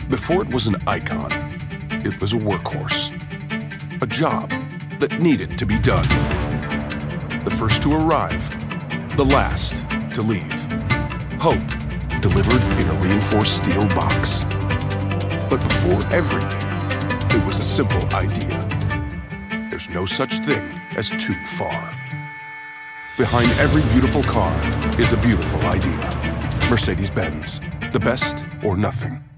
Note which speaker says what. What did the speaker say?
Speaker 1: Before it was an icon, it was a workhorse. A job that needed to be done. The first to arrive, the last to leave. Hope delivered in a reinforced steel box. But before everything, it was a simple idea. There's no such thing as too far. Behind every beautiful car is a beautiful idea. Mercedes-Benz, the best or nothing.